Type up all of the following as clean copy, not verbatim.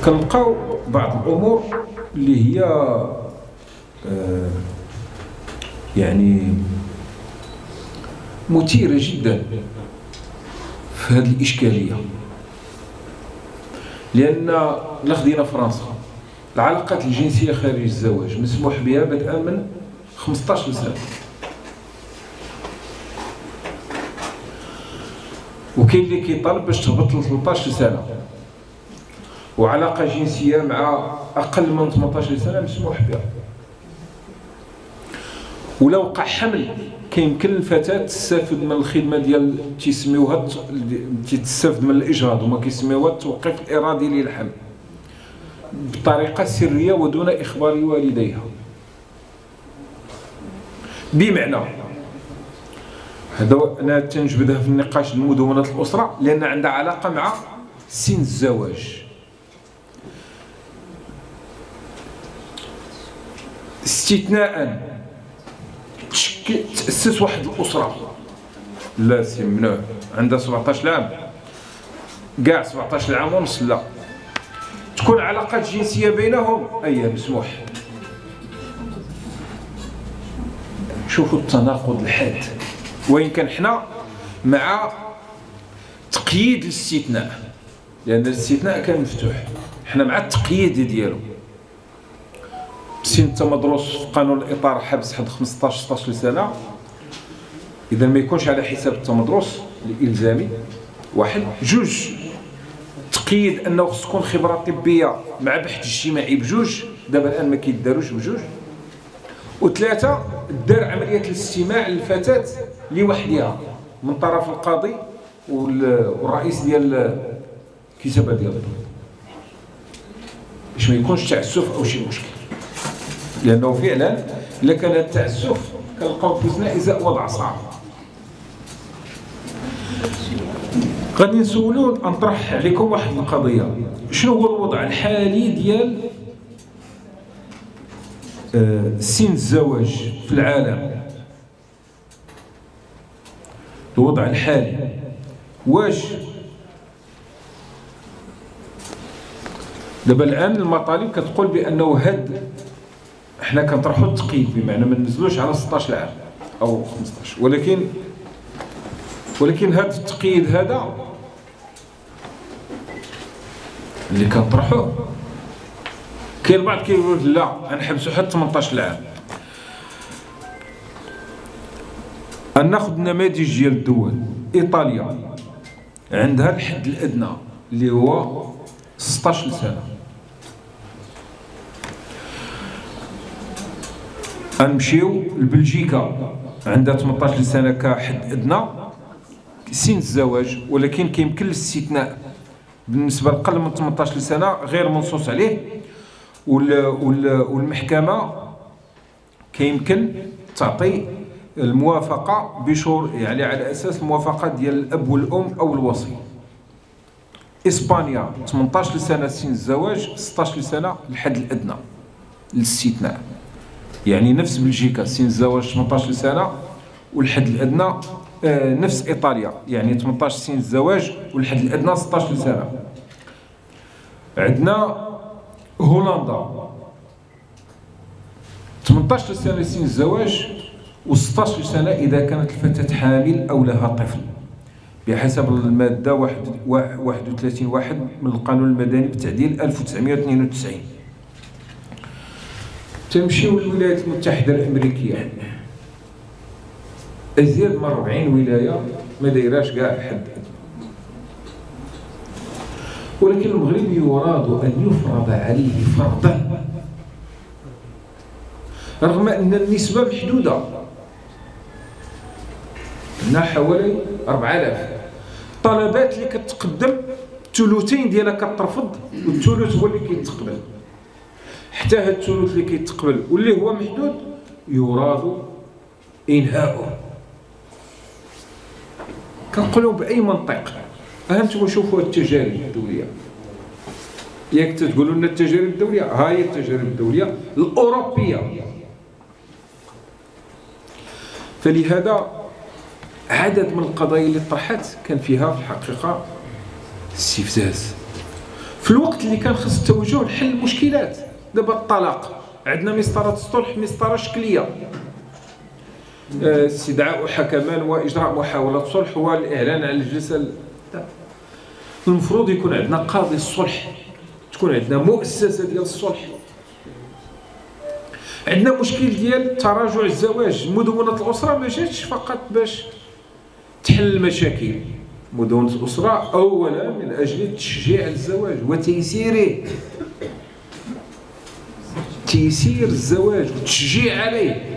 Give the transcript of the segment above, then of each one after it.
كنلقاو بعض الامور اللي هي يعني مثيره جدا في هذه الاشكاليه. لان لا خدينا فرنسا، العلاقات الجنسيه خارج الزواج مسموح بها بدءا من 15 سنه، وكاين اللي كيطالب باش تهبط ل 13 سنه، وعلاقه جنسيه مع اقل من 18 سنه مسموح بها. ولا وقع حمل كيمكن الفتاه تستافد من الخدمه ديال تيسميوها تستافد من الاجهاض، وما كيسميوها التوقيف الارادي للحمل بطريقه سريه ودون اخبار والديها. بمعنى هذا انا تنجبدها في النقاش المدونه الاسره لان عندها علاقه مع سن الزواج. استثناء تأسس واحد الأسرة لا سي ممنوع عندها 17 عام، كاع 17 عام ونص، لا تكون علاقات جنسية بينهم مسموح. شوفوا التناقض الحاد. وإن كان حنا مع تقييد الاستثناء، لأن الاستثناء كان مفتوح، حنا مع التقييد ديالو. سن مدروس في قانون الاطار حبس حد 15-16 سنه، اذا ما يكونش على حساب التمدرس الالزامي. واحد، جوج، تقييد انه خص تكون خبره طبيه مع بحث اجتماعي بجوج، دابا الان ما كيداروش بجوج. وثلاثه، دار عمليه الاستماع للفتاه لوحدها من طرف القاضي والرئيس ديال الكتابه ديال الضبط، باش ما يكونش تعسف او شي مشكل. لانه فعلا الا كان التعسف كنلقاو فينا ازاء وضع صعب. غادي نسولو نطرح عليكم واحد القضيه، شنو هو الوضع الحالي ديال سن الزواج في العالم؟ الوضع الحالي واش دابا الان المطالب كتقول بانه هاد حنا كنطرحوا التقييد، بمعنى ما ننزلوش على 16 عام او 15، ولكن هذا التقييد هذا اللي كنطرحوه كاين البعض كيقول لا غنحبسوا حتى 18 عام. ناخذ نماذج ديال الدول. ايطاليا عندها الحد الادنى اللي هو 16 سنه. غنمشيو لبلجيكا عندها 18 سنه كحد ادنى سن الزواج، ولكن كيمكن الاستثناء بالنسبه لأقل من 18 سنه غير منصوص عليه. والمحكمه كيمكن تعطي الموافقه بشروط، يعني على اساس الموافقه ديال الاب والام او الوصي. اسبانيا 18 سنه سن الزواج، 16 سنه الحد الادنى للاستثناء. يعني نفس بلجيكا سن الزواج 18 سنه والحد الادنى نفس ايطاليا، يعني 18 سن الزواج والحد الادنى 16 سنه. عندنا هولندا 18 سنه سن الزواج و16 سنه اذا كانت الفتاه حامل او لها طفل، بحسب الماده 31 من القانون المدني بتعديل 1992. تمشيو للولايات المتحده الامريكيه، ازيد من 40 ولايه ما دايراش كاع الحد، ولكن المغرب يراد ان يفرض عليه فرضا رغم ان النسبه محدوده. عندنا حوالي 4000 طلبات اللي كتقدم، الثلثين ديالها كترفض والثلث هو اللي كيتقبل. حتى هاد الثلث اللي كيتقبل واللي هو محدود يراد انهاؤه. كنقولوا باي منطق؟ انتم شوفوا التجارب الدوليه، ياك تقولوا لنا التجارب الدوليه، ها هي التجارب الدوليه الاوروبيه. فلهذا عدد من القضايا اللي طرحت كان فيها في الحقيقه استفزاز. في الوقت اللي كان خص التوجه لحل المشكلات. دابا الطلاق عندنا مسطرة الصلح مسطرة شكلية، استدعاء حكمان واجراء محاولة صلح والاعلان على الجلسة. المفروض يكون عندنا قاضي الصلح، تكون عندنا مؤسسة ديال الصلح. عندنا مشكل ديال تراجع الزواج. مدونة الأسرة ما جاتش فقط باش تحل المشاكل. مدونة الأسرة أولا من أجل تشجيع الزواج وتيسيره، تيسير الزواج وتشجيع عليه.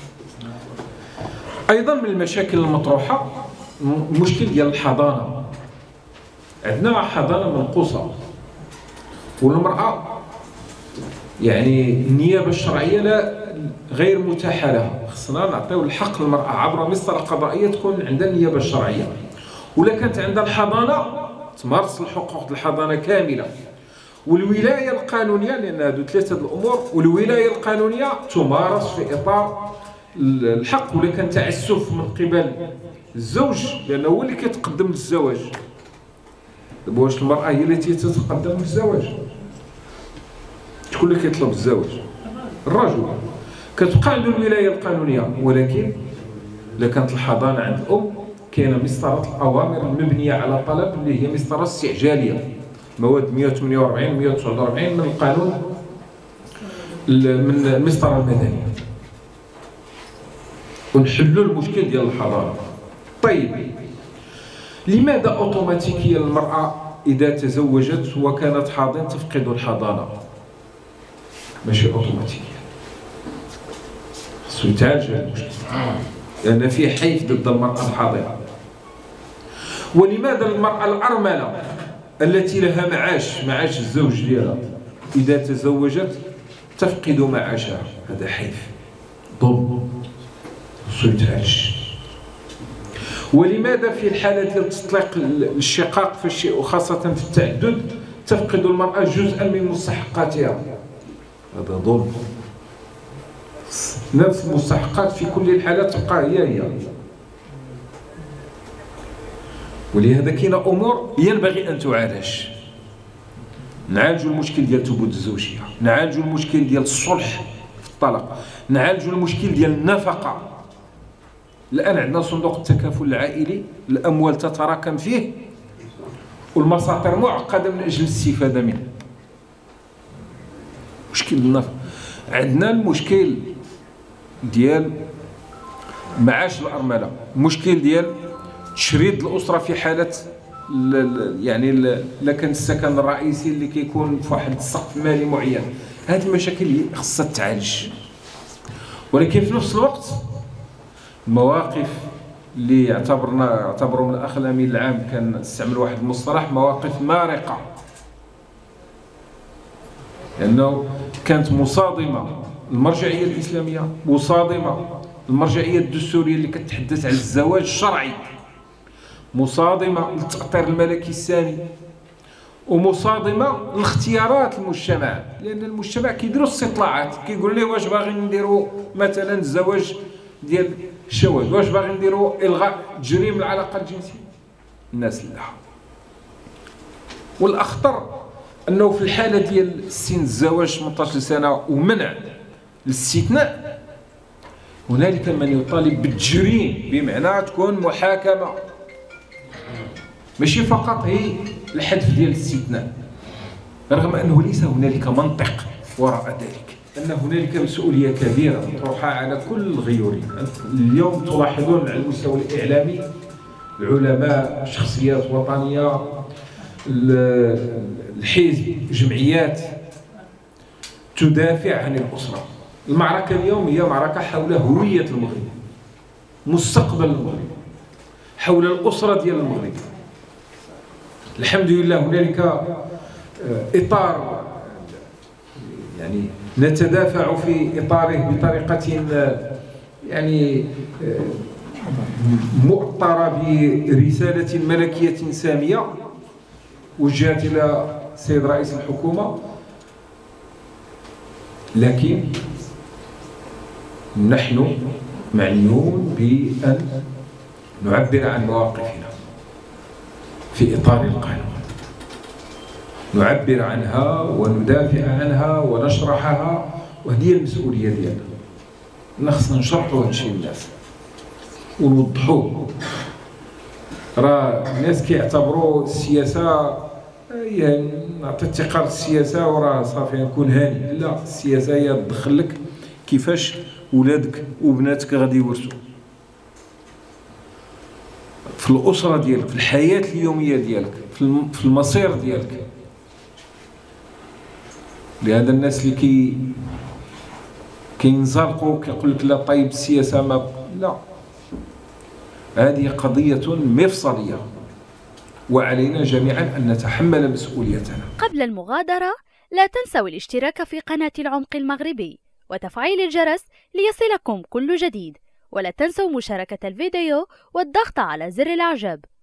أيضا من المشاكل المطروحة المشكل ديال الحضانة. عندنا حضانة منقوصة، والمرأة يعني النيابة الشرعية لا غير متاحة لها. خصنا نعطيو الحق للمرأة عبر مسطرة قضائية تكون عندها النيابة الشرعية، ولا كانت عندها الحضانة تمارس الحقوق الحضانة كاملة. والولاية القانونية، لأن هادو ثلاثة الأمور، والولاية القانونية تمارس في إطار الحق. ولا كان تعسف من قبل الزوج لأنه هو اللي كيتقدم للزواج. دابا واش المرأة هي التي تتقدم للزواج؟ شكون اللي كيطلب الزواج؟ الرجل. كتبقى عنده الولاية القانونية، ولكن إلا كانت الحضانة عند الأم كاينة مسطرة الأوامر المبنية على طلب اللي هي مسطرة استعجالية، مواد 148 149 من القانون من المسطرة المدنية، ونحلوا المشكل ديال الحضانة. طيب لماذا أوتوماتيكيا المرأة إذا تزوجت وكانت حاضن تفقد الحضانة؟ ماشي أوتوماتيكيا، خصو يتعالج هذا المشكل، لأن في حيف ضد المرأة الحاضنة. ولماذا المرأة الأرملة التي لها معاش الزوج ديالها إذا تزوجت تفقد معاشها؟ هذا حيف ظلم، خصو يتعالج. ولماذا في الحالة ديال تطليق الشقاق في الشيء وخاصة في التعدد تفقد المرأة جزءا من مستحقاتها؟ هذا ظلم. نفس المستحقات في كل الحالات تبقى هي. ولهذا كاينه امور ينبغي ان تعالج. نعالجوا المشكل ديال ثبوت الزوجيه، نعالجوا المشكل ديال الصلح في الطلاق، نعالجوا المشكل ديال النفقه. الان عندنا صندوق التكافل العائلي، الاموال تتراكم فيه والمساطر معقده من اجل الاستفاده منه. مشكل النفقه. عندنا المشكل ديال معاش الارمله، المشكل ديال تشريد الاسره في حاله يعني الا كان السكن الرئيسي اللي كيكون في واحد السقف مالي معين. هذه المشاكل خصها تعالج. ولكن في نفس الوقت المواقف اللي يعتبروا من الاخ الامين العام كان استعمل واحد المصطلح مواقف مارقه، لانه كانت مصادمه المرجعيه الاسلاميه، مصادمه المرجعيه الدستوريه اللي كتحدث على الزواج الشرعي، مصادمه للتأطير الملكي الثاني، ومصادمه لاختيارات المجتمع. لان المجتمع كيديروا استطلاعات كيقول ليه واش باغي نديروا مثلا الزواج ديال الشواذ، واش باغي نديروا الغاء تجريم العلاقه الجنسيه. الناس لا. والاخطر انه في الحاله ديال سن الزواج 18 سنه ومنع الاستثناء، هنالك من يطالب بالتجريم، بمعنى تكون محاكمه، ماشي فقط هي الحذف ديال الاستثناء، رغم انه ليس هنالك منطق وراء ذلك، ان هنالك مسؤوليه كبيره مطروحه على كل الغيورين. اليوم تلاحظون على المستوى الاعلامي العلماء، شخصيات وطنيه، الحزب، جمعيات تدافع عن الاسره. المعركه اليوم هي معركه حول هويه المغرب، مستقبل المغرب، حول الاسره ديال المغرب. الحمد لله هنالك اطار يعني نتدافع في اطاره بطريقه يعني مؤطره برساله ملكيه ساميه وجهت الى السيد رئيس الحكومه، لكن نحن معنيون بأن نعبر عن مواقفنا في إطار القانون. نعبر عنها وندافع عنها ونشرحها، وهذه المسؤوليه ديالنا. خصنا نشرحوا هذا الشيء للناس ونوضحوه. راه الناس كيعتبروا السياسه يعني نعطي الثقه للسياسه وراه صافي نكون هاني. لا، السياسه هي تدخل لك كيفاش ولادك وبناتك غادي يورثوا في الاسره ديالك، في الحياه اليوميه ديالك، في المصير ديالك. لهذا الناس اللي كينزلقوا كيقول لك لا طيب السياسه ما لا، هذه قضيه مفصليه وعلينا جميعا ان نتحمل مسؤوليتنا. قبل المغادره لا تنسوا الاشتراك في قناه العمق المغربي وتفعيل الجرس ليصلكم كل جديد، ولا تنسوا مشاركه الفيديو والضغط على زر الاعجاب.